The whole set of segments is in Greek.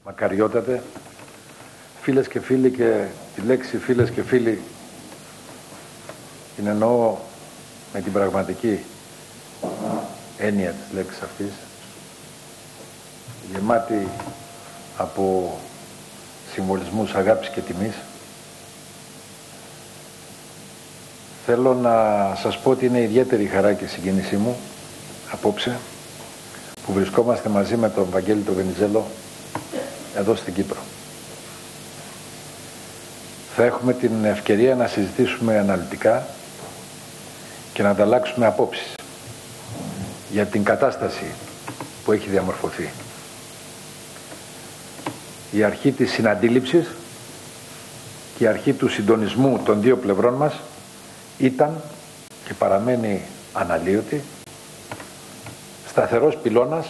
Μακαριότατε, φίλες και φίλοι, και τη λέξη φίλες και φίλοι την εννοώ με την πραγματική έννοια της λέξης αυτής, γεμάτη από συμβολισμούς αγάπης και τιμής. Θέλω να σας πω ότι είναι ιδιαίτερη η χαρά και η συγκίνησή μου απόψε που βρισκόμαστε μαζί με τον Βαγγέλη τον Βενιζέλο εδώ στην Κύπρο. Θα έχουμε την ευκαιρία να συζητήσουμε αναλυτικά και να ανταλλάξουμε απόψεις για την κατάσταση που έχει διαμορφωθεί. Η αρχή της συναντήληψης και η αρχή του συντονισμού των δύο πλευρών μας ήταν και παραμένει αναλύωτη, σταθερός πυλώνας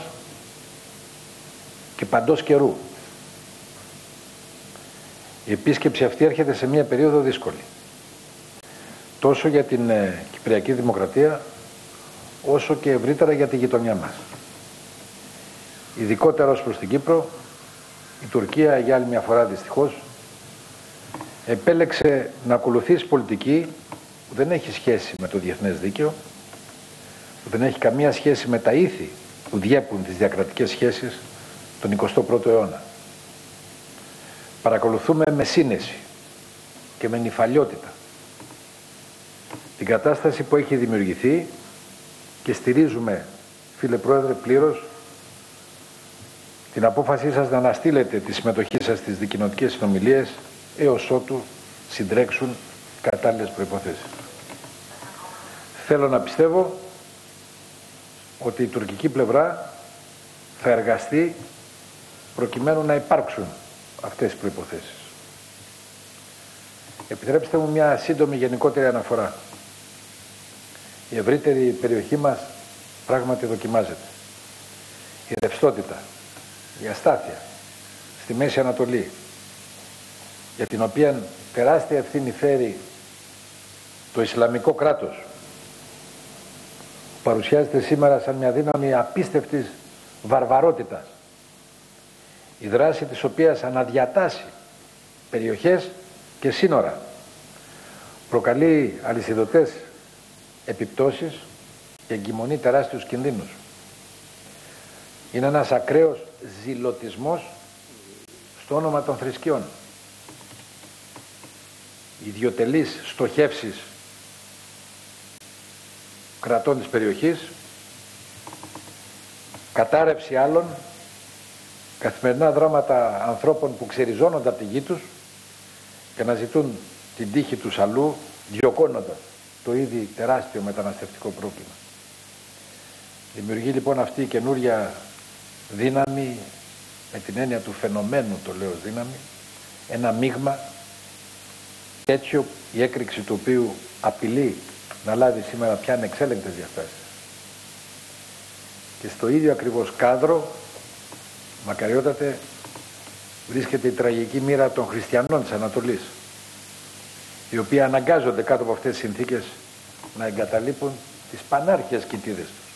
και παντός καιρού. Η επίσκεψη αυτή έρχεται σε μια περίοδο δύσκολη, τόσο για την Κυπριακή Δημοκρατία, όσο και ευρύτερα για τη γειτονιά μας. Ειδικότερα ως προς την Κύπρο, η Τουρκία για άλλη μια φορά δυστυχώς επέλεξε να ακολουθήσει πολιτική που δεν έχει σχέση με το διεθνές δίκαιο, που δεν έχει καμία σχέση με τα ήθη που διέπουν τις διακρατικές σχέσεις τον 21ο αιώνα. Παρακολουθούμε με σύνεση και με νηφαλιότητα την κατάσταση που έχει δημιουργηθεί και στηρίζουμε, φίλε Πρόεδρε, πλήρως την απόφασή σας να αναστείλετε τη συμμετοχή σας στις δικοινοτικές συνομιλίες έως ότου συντρέξουν κατάλληλες προϋποθέσεις. Θέλω να πιστεύω ότι η τουρκική πλευρά θα εργαστεί προκειμένου να υπάρξουν αυτές οι προϋποθέσεις. Επιτρέψτε μου μια σύντομη γενικότερη αναφορά. Η ευρύτερη περιοχή μας πράγματι δοκιμάζεται. Η ρευστότητα, η αστάθεια στη Μέση Ανατολή, για την οποία τεράστια ευθύνη φέρει το Ισλαμικό κράτος, που παρουσιάζεται σήμερα σαν μια δύναμη απίστευτης βαρβαρότητας, η δράση της οποίας αναδιατάσσει περιοχές και σύνορα, προκαλεί αλυσιδωτές επιπτώσεις και εγκυμονεί τεράστιους κινδύνους. Είναι ένας ακραίος ζηλωτισμός στο όνομα των θρησκειών. Ιδιωτελείς στοχεύσεις κρατών της περιοχής, κατάρρευση άλλων, καθημερινά δράματα ανθρώπων που ξεριζώνονται από τη γη τους και να ζητούν την τύχη τους αλλού, διωκώνοντας το ήδη τεράστιο μεταναστευτικό πρόβλημα. Δημιουργεί λοιπόν αυτή η καινούρια δύναμη, με την έννοια του φαινομένου το λέω δύναμη, ένα μείγμα τέτοιο, η έκρηξη του οποίου απειλεί να λάβει σήμερα πια ανεξέλεγκτες διαστάσεις. Και στο ίδιο ακριβώς κάδρο, μακαριότατε, βρίσκεται η τραγική μοίρα των χριστιανών της Ανατολής, οι οποίοι αναγκάζονται κάτω από αυτές τις συνθήκες να εγκαταλείπουν τις πανάρχιες κοιτίδες τους.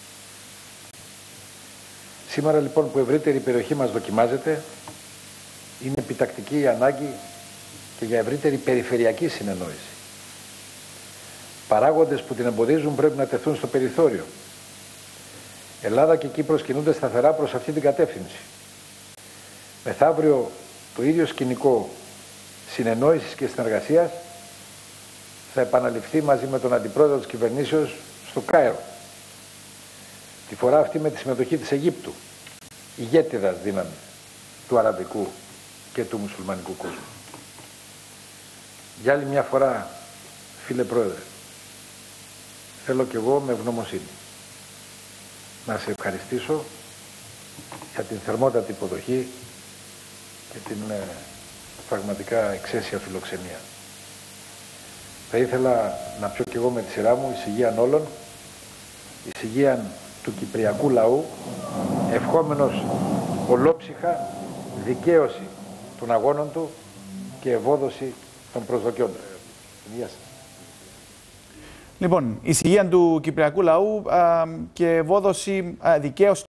Σήμερα λοιπόν που η ευρύτερη περιοχή μας δοκιμάζεται, είναι επιτακτική η ανάγκη και για ευρύτερη περιφερειακή συνεννόηση. Παράγοντες που την εμποδίζουν πρέπει να τεθούν στο περιθώριο. Ελλάδα και Κύπρος κινούνται σταθερά προς αυτή την κατεύθυνση. Μεθαύριο το ίδιο σκηνικό συνεννόησης και συνεργασίας θα επαναληφθεί μαζί με τον Αντιπρόεδρο της Κυβερνήσεως στο Κάιρο. Τη φορά αυτή με τη συμμετοχή της Αιγύπτου, ηγέτιδας δύναμη του αραβικού και του μουσουλμανικού κόσμου. Για άλλη μια φορά, φίλε Πρόεδρε, θέλω κι εγώ με ευγνωμοσύνη να σε ευχαριστήσω για την θερμότατη υποδοχή και την πραγματικά εξαίσια φιλοξενία. Θα ήθελα να πιω κι εγώ με τη σειρά μου εις υγείαν όλων, εις υγείαν του κυπριακού λαού, ευχόμενος ολόψυχα δικαίωση των αγώνων του και ευόδοση των προσδοκιών του. Γεια σας. Λοιπόν, εις υγείαν του κυπριακού λαού και ευόδοση δικαίωση